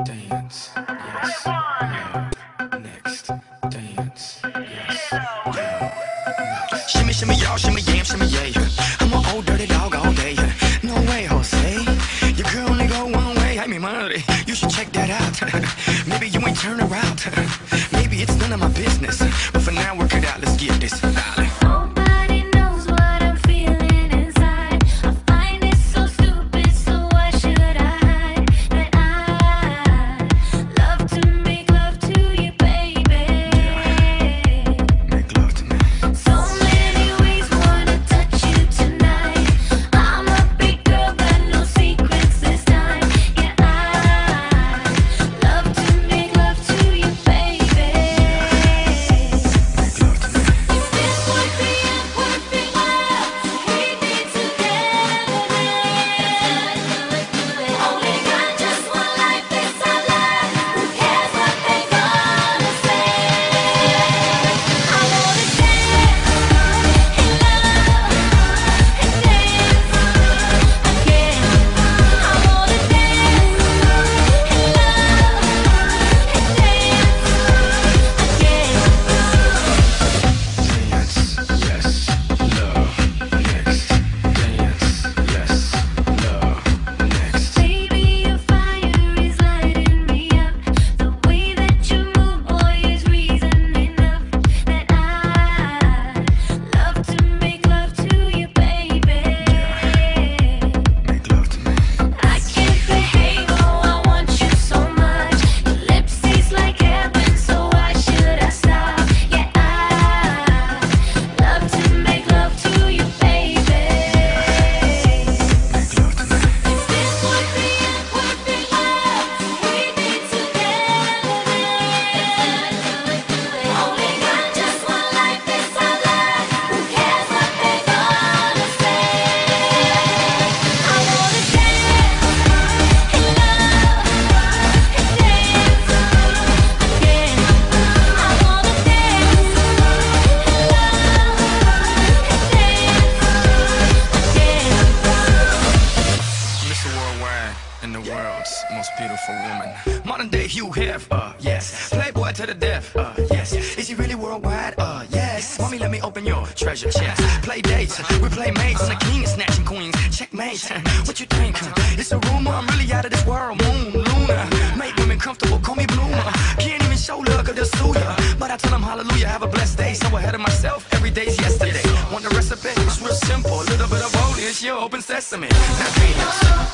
dance, yes, love, next, dance, yes, love. Shimmy, shimmy, y'all, shimmy, yam, shimmy, yay. I'm an old dirty dog all day. No way, Jose. Your girl only go one way. I mean, money. You should check that out. Maybe you ain't turn around. Maybe it's none of my business. But for now, work it out. Let's get this, darling. Nobody knows what I'm feeling inside. I find it so stupid, so why should I hide that I love to make love to you, baby? Make love to me. So many ways wanna touch you tonight. I'm a big girl, got no secrets this time. Yeah, I love to make love to you, baby. Make love to me. If this would be a perfect world, we'd be together then. Only got just one life, it's our life. Who cares what they gonna say? I wanna dance in love and dance again. I wanna dance in love and Dance, yes, love, next, dance, yes, love, next. Baby, your fire is lighting me up. The way that you move, boy, is reason enough that I love to make love to you, baby. Make love to me. I can't behave, oh, I want you so much. Your lips taste like heaven, so why should I stop? Yeah, I love to make love to you, baby. Make love to me. If this would be a perfect world, we'd be together then. Only got just one life, it's our life. Who cares what they gonna say? I wanna dance in love and dance again. I wanna dance in love and dance again. Mr. Worldwide and the world's most beautiful woman. Modern day Hugh Hef, yes. Playboy to the death, yes. Is he really worldwide? Yes. Mommy, let me open your treasure chest. Play dates, we play mates. I'm the king of snatching queens. Checkmate. What you think? It's a rumor. I'm really out of this world. Moon, Luna. Make women comfortable. Call me Bloomer. Can't even show love, cause they'll sue ya. But I tell them hallelujah, have a blessed day. So ahead of myself, every day's yesterday. Want the recipe? It's real simple. A little bit of holy, it's your open sesame. Now, Venus.